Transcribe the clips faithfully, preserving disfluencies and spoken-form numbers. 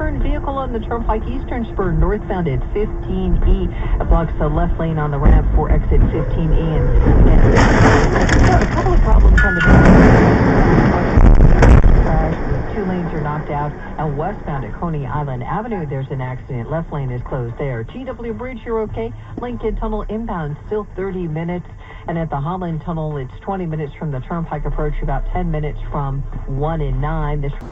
overturned vehicle on the Turnpike Eastern Spur northbound at fifteen E. It blocks the left lane on the ramp for exit fifteen E. And, and a couple of problems on the crash. Two lanes are knocked out. And westbound at Coney Island Avenue, there's an accident. Left lane is closed there. G W Bridge, you're okay. Lincoln Tunnel inbound, still thirty minutes. And at the Holland Tunnel, it's twenty minutes from the Turnpike approach, about ten minutes from one and nine. This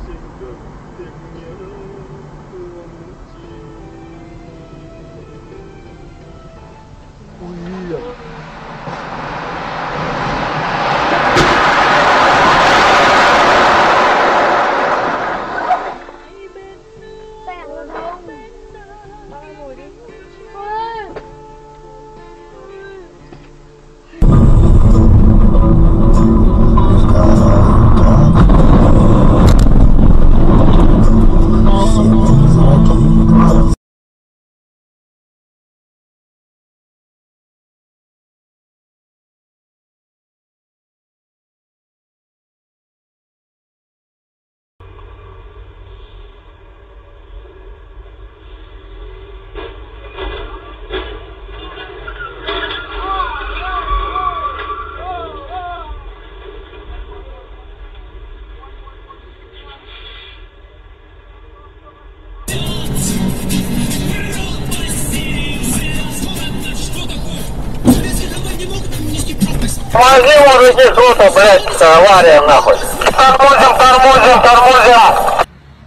Помоги мужики, что-то, блядь, авария нахуй. Тормозим, тормозим, тормозим.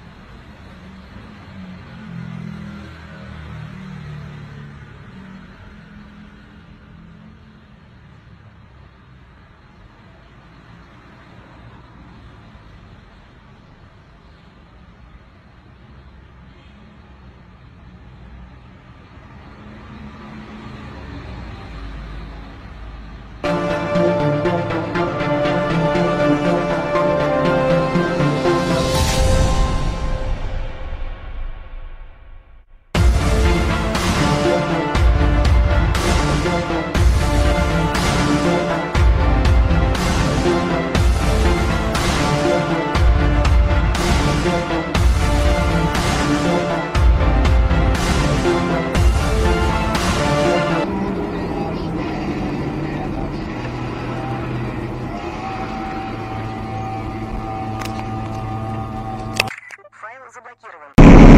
Заблокирован.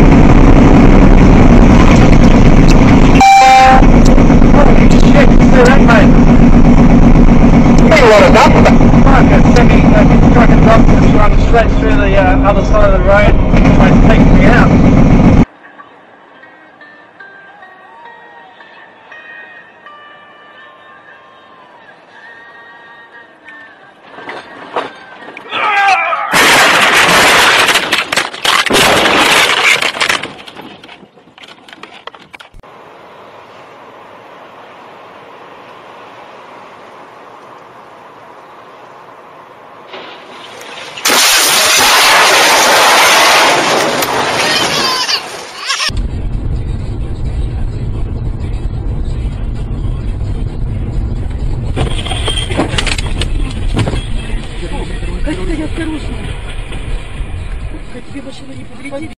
Semi truck and dump that's run straight through the uh, other side of the road, trying to take me out. Катя, осторожно! Катя, тебе машина не повредит?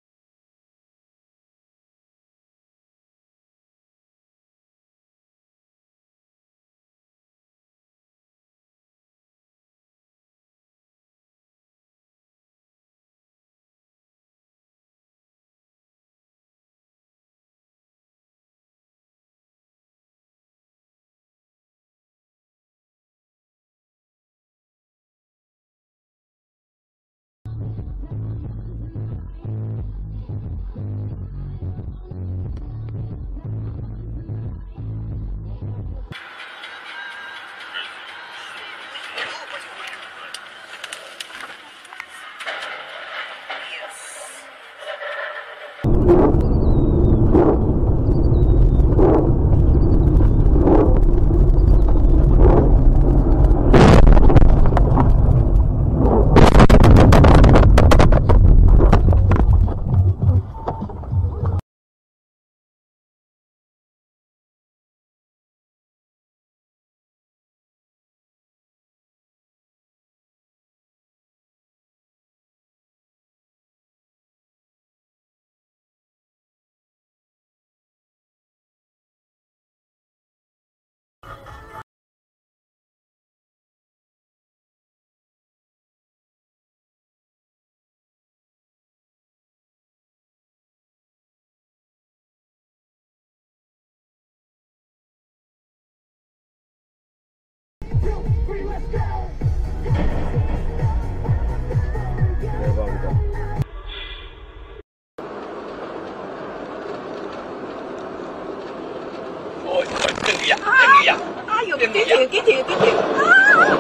Ôi, đừng kìa, đừng kìa. Ai vô, cái thiệt, cái thiệt, cái thiệt. À.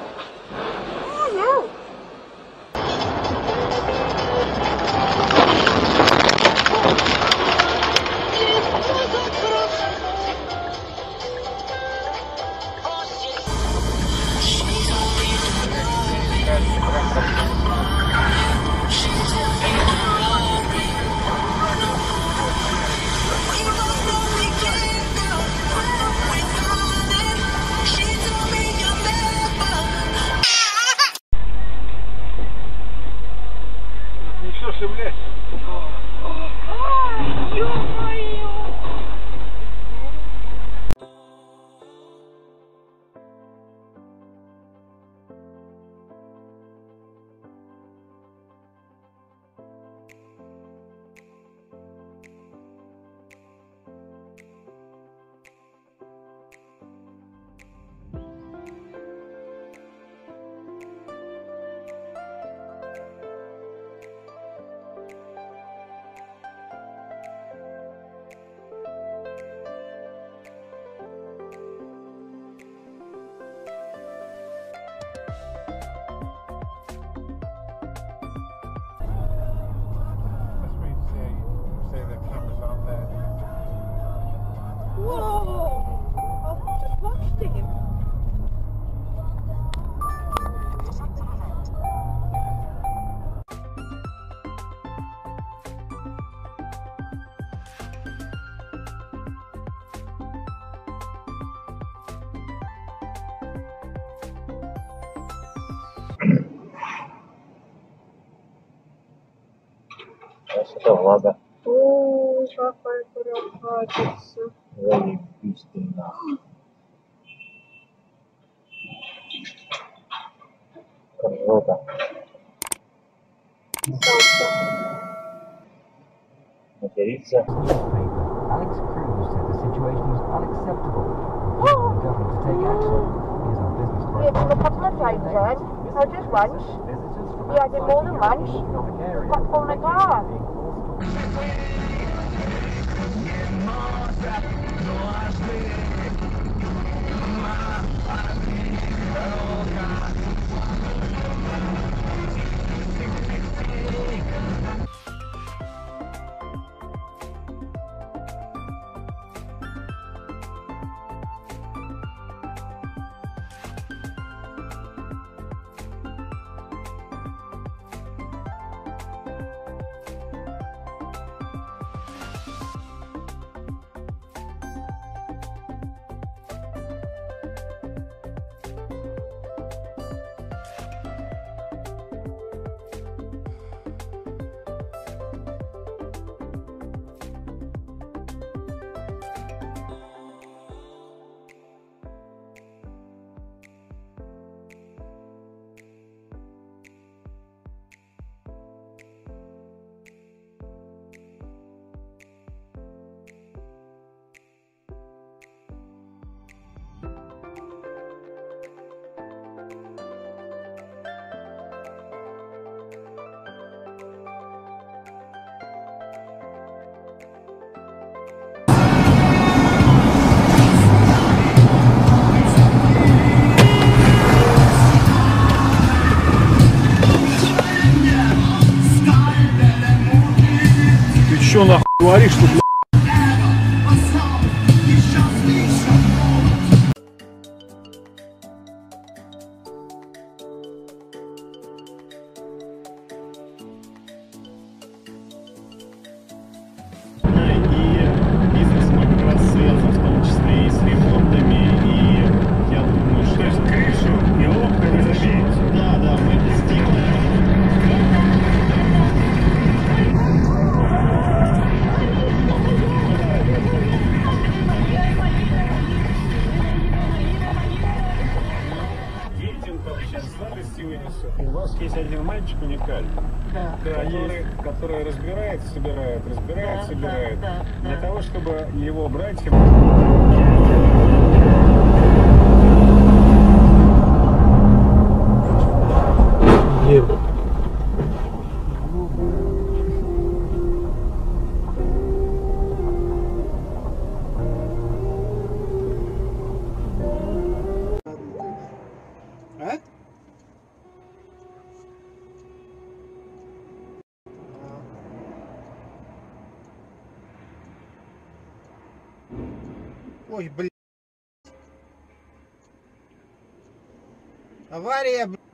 Whoa! I've just watched him. Что, ладно? Ой, какая красавица. Заебись ты нахуй. Красота. Материться. Alex Cruz said the situation was unacceptable. He called the government to take action. Here's our business We had him a couple of times then. Not just once. We had him more than once. Got on the car. Что нахуй говоришь, что, блядь? И бизнес мой как раз связан в том числе и с ремонтами, и я думаю, что... То есть крышу и окна не забейте. Да, да, мы это сделаем. У вас есть один мальчик уникальный, Да. который, который разбирает, собирает, разбирает, Да, собирает. да, да, Для да. того, чтобы его братья... Ой, блин. Авария, блин.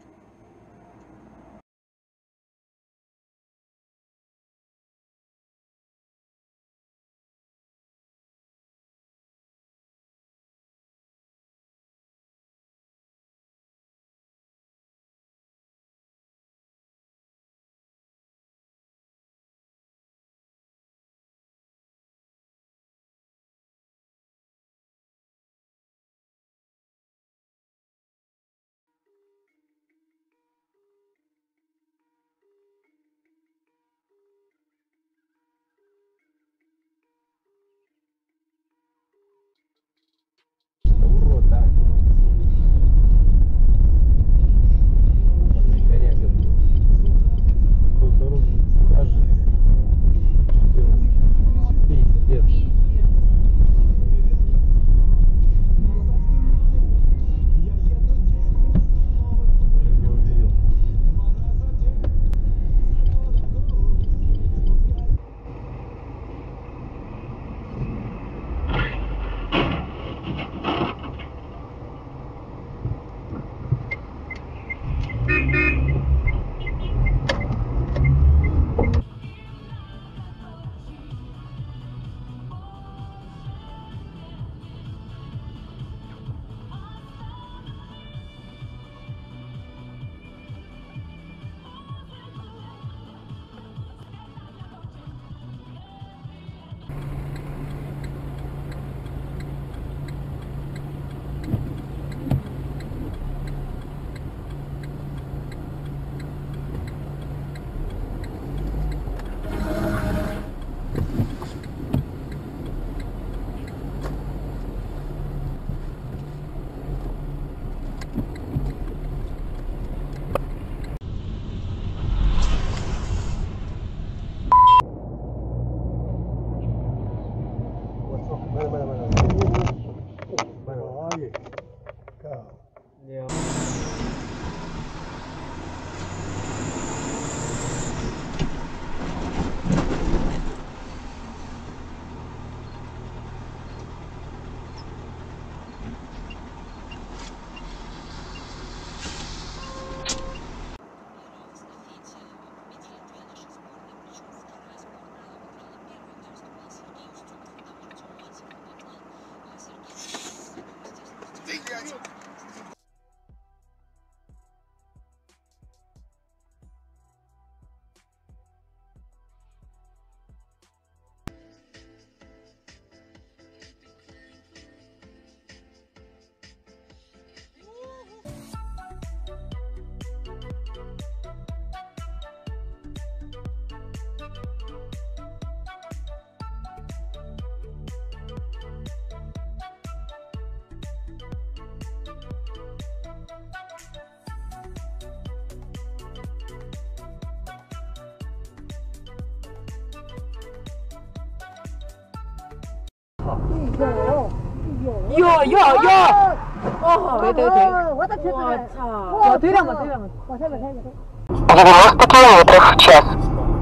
요, 요, 요! 어, 왜, 왜, 왜? 我的天！ 我操！ 我对了嘛，对了嘛，往下面，下面。 девяносто километров в час.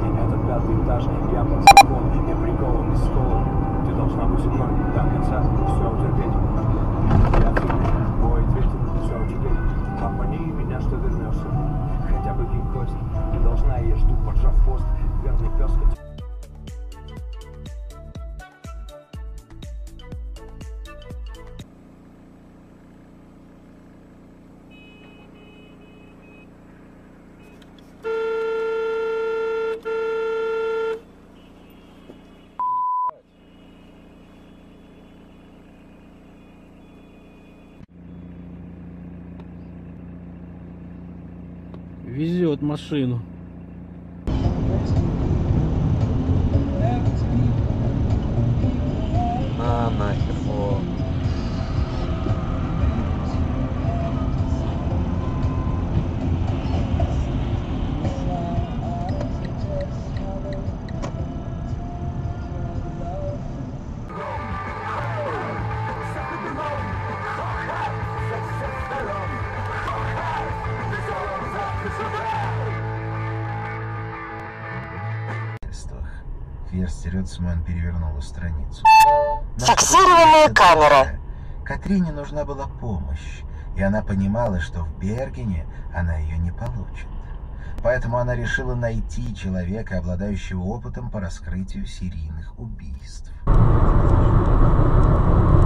Ты должна быть со мной до конца, все утерпеть. Я тебе, бой, ответил, все теперь. Обмани меня, что вернешься. Хотя бы кинь кость. Ты должна, я жду, поджав хвост. Верный пес, котик. Везет машину. На нахер, о. Вверх стерется, он перевернула страницу. Фиксированная камера. Катрине нужна была помощь, и она понимала, что в Бергене она ее не получит. Поэтому она решила найти человека, обладающего опытом по раскрытию серийных убийств.